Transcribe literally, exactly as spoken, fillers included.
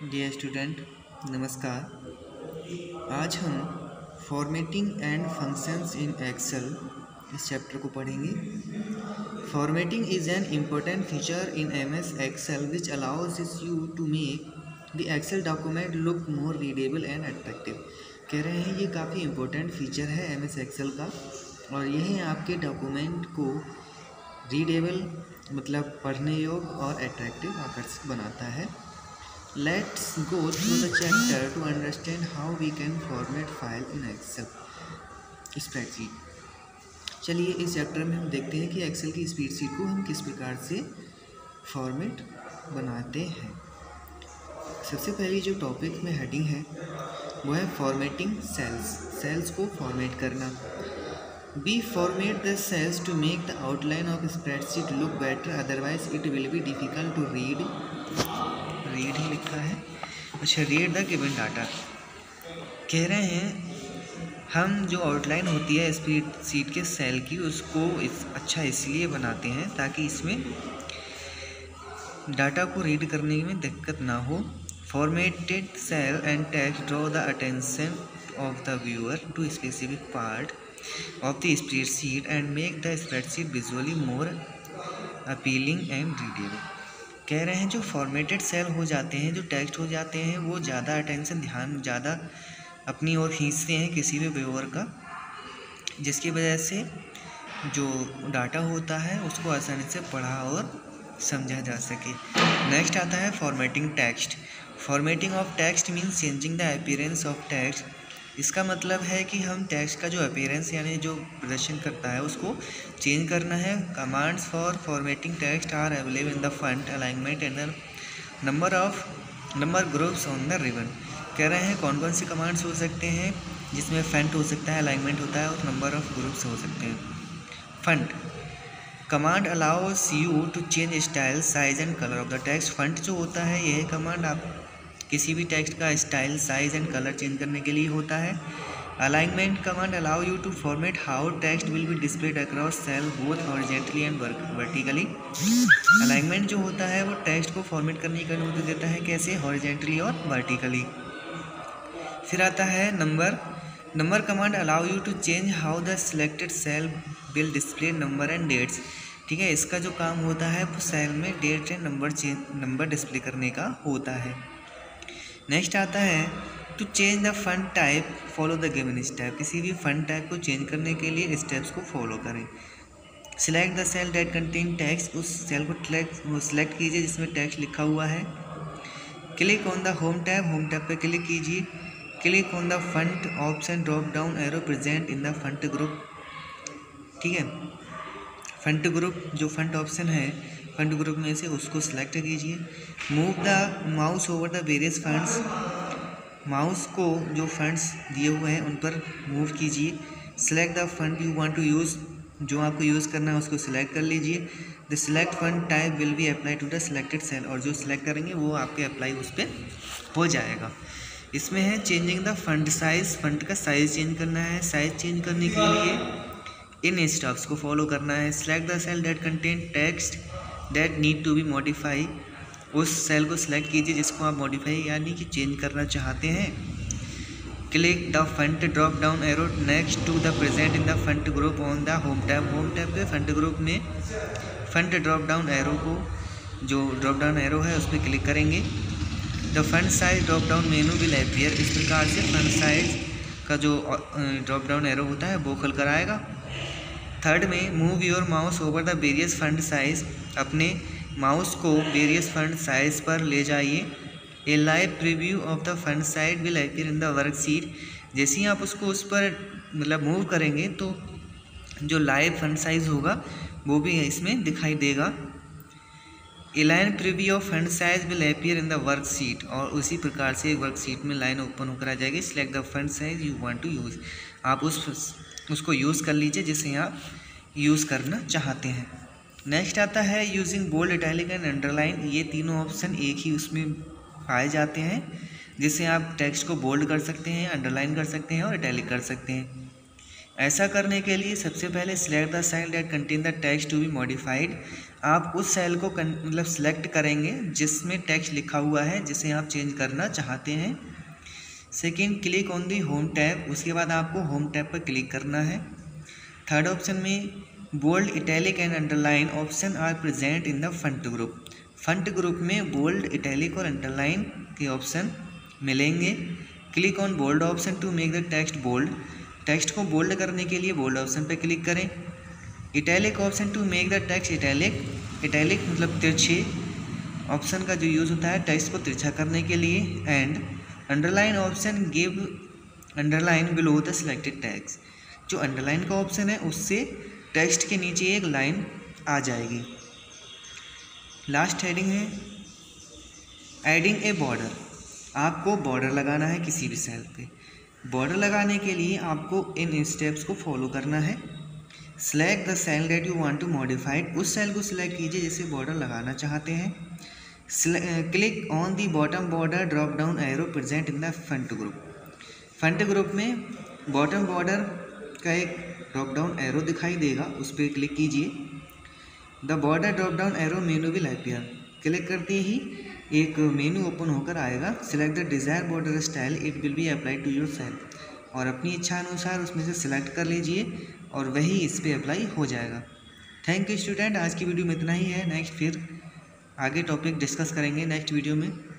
Dear student, नमस्कार। आज हम formatting and functions in Excel इस चैप्टर को पढ़ेंगे। Formatting is an important feature in M S Excel which allows is you to make the Excel document look more readable and attractive. कह रहे हैं ये काफ़ी इम्पोर्टेंट फीचर है M S Excel का, और यही आपके डॉक्यूमेंट को रीडेबल मतलब पढ़ने योग्य और अट्रैक्टिव आकर्षक बनाता है। Let's go through the chapter to understand how we can format file in Excel spreadsheet। चलिए इस चैप्टर में हम देखते हैं कि एक्सेल की स्प्रेडशीट को हम किस प्रकार से फॉर्मेट बनाते हैं। सबसे पहली जो टॉपिक में हेडिंग है वो है फॉर्मेटिंग सेल्स। सेल्स को फॉर्मेट करना। We format the cells to make the outline of spreadsheet look better, otherwise it will be difficult to read। Read ही लिखा है। अच्छा, रीड द गिवन डाटा। कह रहे हैं हम जो आउटलाइन होती है स्प्रेडशीट के सेल की उसको इस अच्छा इसलिए बनाते हैं ताकि इसमें डाटा को रीड करने में दिक्कत ना हो। Formatted cell and text draw the attention of the viewer to specific part of the spreadsheet and make the spreadsheet visually more appealing and readable. कह रहे हैं जो फॉर्मेटेड सेल हो जाते हैं, जो टेक्स्ट हो जाते हैं, वो ज़्यादा अटेंशन ध्यान ज़्यादा अपनी ओर खींचते हैं किसी भी व्यूअर का, जिसकी वजह से जो डाटा होता है उसको आसानी से पढ़ा और समझा जा सके। नेक्स्ट आता है formatting text. Formatting of text means changing the appearance of text. इसका मतलब है कि हम टेक्स्ट का जो अपीयरेंस यानी जो प्रदर्शन करता है उसको चेंज करना है। Commands for formatting text are available in the font alignment and the number of number groups on the ribbon. कह रहे हैं कौन कौन सी कमांड्स हो सकते हैं जिसमें फंट हो सकता है, अलाइनमेंट होता है और नंबर ऑफ ग्रुप्स हो सकते हैं। Font command allows you to change style size and colour of the text. Font जो होता है यह कमांड आप किसी भी टेक्स्ट का style size and colour change करने के लिए होता है। Alignment command allow you to format how text will be displayed across cell both horizontally and vertically. Alignment जो होता है वो टेक्स्ट को फॉर्मेट करने की अनुमति देता है, कैसे, हॉरिजॉन्टली और वर्टिकली। फिर आता है number. Number command allow you to change how the selected cell will display number and dates. ठीक है, इसका जो काम होता है वो सेल में date and number change number display करने का होता है। नेक्स्ट आता है to change the font type follow the given step. किसी भी फंट टाइप को चेंज करने के लिए स्टेप्स को फॉलो करें। Select the cell that contain text. उस सेल को सिलेक्ट कीजिए जिसमें टेक्स्ट लिखा हुआ है। Click on the home tab. Home tab पर क्लिक कीजिए। Click on the font option drop down arrow present in the font group. ठीक है, फंट ग्रुप जो फंट ऑप्शन है फंट ग्रुप में से उसको सिलेक्ट कीजिए। Move the mouse over the various fonts. Mouse को जो फंड्स दिए हुए हैं उन पर मूव कीजिए। Select the font you want to use. जो आपको यूज़ करना है उसको सिलेक्ट कर लीजिए। The select font type will be apply to the selected cell. और जो सिलेक्ट करेंगे वो आपके अप्लाई उस पर हो जाएगा। इसमें है changing the font size. Font का साइज़ चेंज करना है। साइज़ चेंज करने के लिए इन स्टेप्स को फॉलो करना है। Select the cell that contain text that need to be modify. उस सेल को सिलेक्ट कीजिए जिसको आप मॉडिफाई यानी कि चेंज करना चाहते हैं। Click the font drop down arrow next to the present in the font group on the home tab. Home tab के फंट ग्रुप में फंट ड्रॉप डाउन एरो को जो ड्रॉप डाउन एरो है उस पर क्लिक करेंगे। The font size drop down menu will appear. इस प्रकार से फंट साइज का जो ड्रॉप डाउन एरो होता है वो खुल कर आएगा। थर्ड में move your mouse over the various font size. अपने माउस को वेरियस फंड साइज पर ले जाइए। A live preview of the font size will appear in the worksheet. जैसे ही आप उसको उस पर मतलब मूव करेंगे तो जो लाइव फंड साइज होगा वो भी इसमें दिखाई देगा। A line preview of font size will appear in the worksheet. और उसी प्रकार से वर्कशीट में लाइन ओपन होकर आ जाएगी। Select the font size you want to use. आप उस उसको यूज़ कर लीजिए जिसे आप यूज़ करना चाहते हैं। नेक्स्ट आता है using bold, italic and underline. ये तीनों ऑप्शन एक ही उसमें पाए जाते हैं, जिससे आप टेक्स्ट को बोल्ड कर सकते हैं, अंडरलाइन कर सकते हैं और इटैलिक कर सकते हैं। ऐसा करने के लिए सबसे पहले select the cell that contain the text to be modified. आप उस सेल को मतलब सिलेक्ट करेंगे जिसमें टेक्स्ट लिखा हुआ है जिसे आप चेंज करना चाहते हैं। Second, click on the home tab, उसके बाद आपको होम टैब पर क्लिक करना है। थर्ड ऑप्शन में bold, italic and underline option are present in the font group. Font group में बोल्ड, इटैलिक और अंडरलाइन के ऑप्शन मिलेंगे। Click on bold option to make the text bold, text को bold करने के लिए बोल्ड ऑप्शन पर क्लिक करें। Italic option to make the text italic, italic मतलब तिरछे ऑप्शन का जो यूज़ होता है टेक्स्ट को तिरछा करने के लिए। And underline option give underline below the selected text, जो अंडरलाइन का ऑप्शन है उससे टेक्स्ट के नीचे एक लाइन आ जाएगी। लास्ट हेडिंग है एडिंग ए बॉर्डर, आपको बॉर्डर लगाना है किसी भी सेल पे। बॉर्डर लगाने के लिए आपको इन स्टेप्स को फॉलो करना है। Select the cell that you want to modify, उस सेल को सिलेक्ट कीजिए जिसे बॉर्डर लगाना चाहते हैं। Click on the bottom border drop down arrow present in the font group, font group में बॉटम बॉर्डर का एक ड्रॉप डाउन एरो दिखाई देगा, उस पर क्लिक कीजिए। The border drop down arrow menu will appear, click करते ही एक मेनू ओपन होकर आएगा। Select the desire border style, it will be applied to your cell, और अपनी इच्छा अनुसार उसमें से सिलेक्ट कर लीजिए और वही इस पर अप्लाई हो जाएगा। थैंक यू स्टूडेंट, आज की वीडियो में इतना ही है। नेक्स्ट फिर आगे टॉपिक डिस्कस करेंगे नेक्स्ट वीडियो में।